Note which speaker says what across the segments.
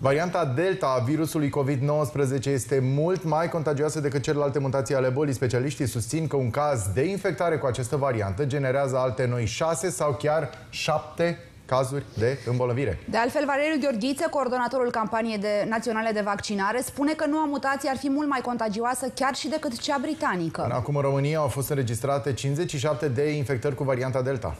Speaker 1: Varianta Delta a virusului COVID-19 este mult mai contagioasă decât celelalte mutații ale bolii. Specialiștii susțin că un caz de infectare cu această variantă generează alte noi 6 sau chiar 7 cazuri de îmbolnăvire.
Speaker 2: De altfel, Valeriu Gheorghiță, coordonatorul campaniei naționale de vaccinare, spune că noua mutație ar fi mult mai contagioasă chiar și decât cea britanică.
Speaker 1: Până acum în România au fost înregistrate 57 de infectări cu varianta Delta.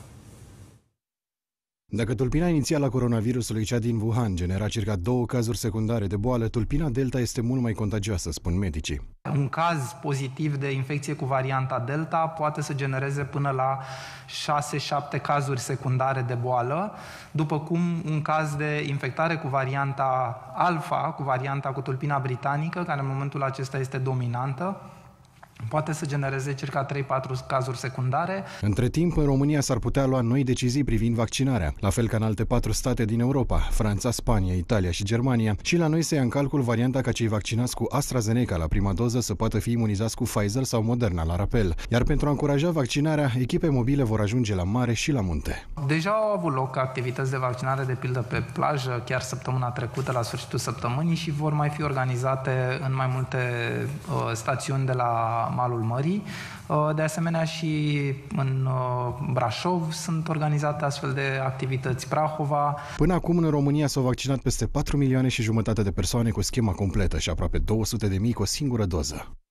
Speaker 3: Dacă tulpina inițială a coronavirusului, cea din Wuhan, genera circa 2 cazuri secundare de boală, tulpina Delta este mult mai contagioasă, spun medicii.
Speaker 4: Un caz pozitiv de infecție cu varianta Delta poate să genereze până la 6-7 cazuri secundare de boală, după cum un caz de infectare cu varianta Alpha, cu varianta cu tulpina britanică, care în momentul acesta este dominantă, poate să genereze circa 3-4 cazuri secundare.
Speaker 3: Între timp, în România s-ar putea lua noi decizii privind vaccinarea, la fel ca în alte 4 state din Europa, Franța, Spania, Italia și Germania, și la noi se ia în calcul varianta ca cei vaccinați cu AstraZeneca la prima doză să poată fi imunizați cu Pfizer sau Moderna la rapel. Iar pentru a încuraja vaccinarea, echipe mobile vor ajunge la mare și la munte.
Speaker 4: Deja au avut loc activități de vaccinare, de pildă pe plajă, chiar săptămâna trecută, la sfârșitul săptămânii, și vor mai fi organizate în mai multe stațiuni de la malul mării. De asemenea, și în Brașov sunt organizate astfel de activități, Prahova.
Speaker 3: Până acum, în România s-au vaccinat peste 4 milioane și jumătate de persoane cu schema completă și aproape 200.000 cu o singură doză.